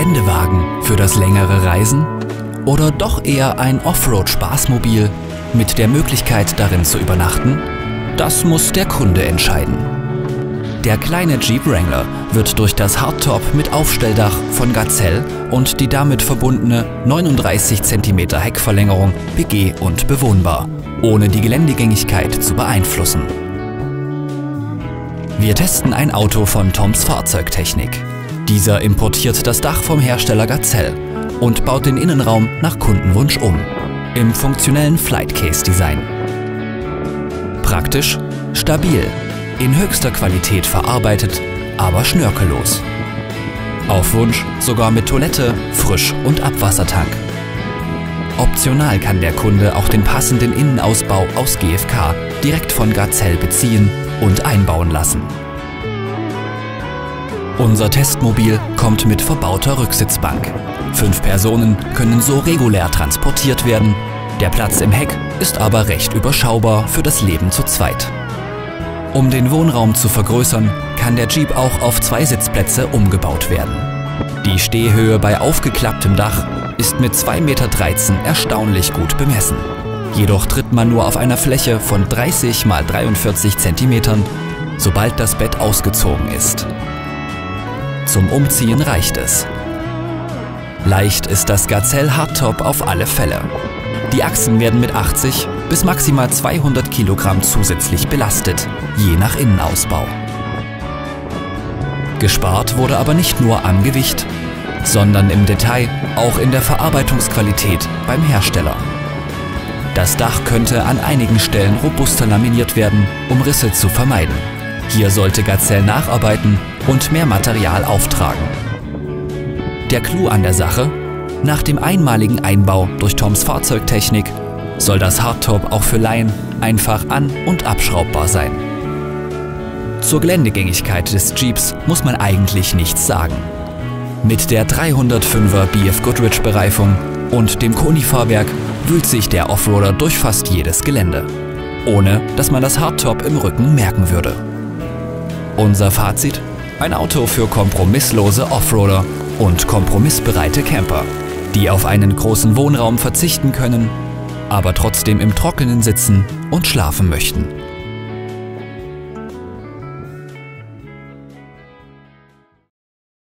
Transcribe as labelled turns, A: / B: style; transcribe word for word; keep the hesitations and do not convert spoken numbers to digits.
A: Geländewagen für das längere Reisen oder doch eher ein Offroad-Spaßmobil mit der Möglichkeit darin zu übernachten? Das muss der Kunde entscheiden. Der kleine Jeep Wrangler wird durch das Hardtop mit Aufstelldach von Gazelle und die damit verbundene neununddreißig Zentimeter Heckverlängerung begeh- und bewohnbar, ohne die Geländegängigkeit zu beeinflussen. Wir testen ein Auto von Toms Fahrzeugtechnik. Dieser importiert das Dach vom Hersteller Gazelle und baut den Innenraum nach Kundenwunsch um, im funktionellen Flightcase-Design. Praktisch, stabil, in höchster Qualität verarbeitet, aber schnörkellos. Auf Wunsch sogar mit Toilette, Frisch- und Abwassertank. Optional kann der Kunde auch den passenden Innenausbau aus G F K direkt von Gazelle beziehen und einbauen lassen. Unser Testmobil kommt mit verbauter Rücksitzbank. Fünf Personen können so regulär transportiert werden. Der Platz im Heck ist aber recht überschaubar für das Leben zu zweit. Um den Wohnraum zu vergrößern, kann der Jeep auch auf zwei Sitzplätze umgebaut werden. Die Stehhöhe bei aufgeklapptem Dach ist mit zwei Meter dreizehn erstaunlich gut bemessen. Jedoch tritt man nur auf einer Fläche von dreißig mal dreiundvierzig Zentimetern, sobald das Bett ausgezogen ist. Zum Umziehen reicht es. Leicht ist das Gazelle Hardtop auf alle Fälle. Die Achsen werden mit achtzig bis maximal zweihundert Kilogramm zusätzlich belastet, je nach Innenausbau. Gespart wurde aber nicht nur am Gewicht, sondern im Detail auch in der Verarbeitungsqualität beim Hersteller. Das Dach könnte an einigen Stellen robuster laminiert werden, um Risse zu vermeiden. Hier sollte Gazelle nacharbeiten und mehr Material auftragen. Der Clou an der Sache: Nach dem einmaligen Einbau durch Toms Fahrzeugtechnik soll das Hardtop auch für Laien einfach an- und abschraubbar sein. Zur Geländegängigkeit des Jeeps muss man eigentlich nichts sagen. Mit der dreihundertfünfer B F Goodrich Bereifung und dem Koni-Fahrwerk wühlt sich der Offroader durch fast jedes Gelände, ohne dass man das Hardtop im Rücken merken würde. Unser Fazit: Ein Auto für kompromisslose Offroader und kompromissbereite Camper, die auf einen großen Wohnraum verzichten können, aber trotzdem im Trockenen sitzen und schlafen möchten.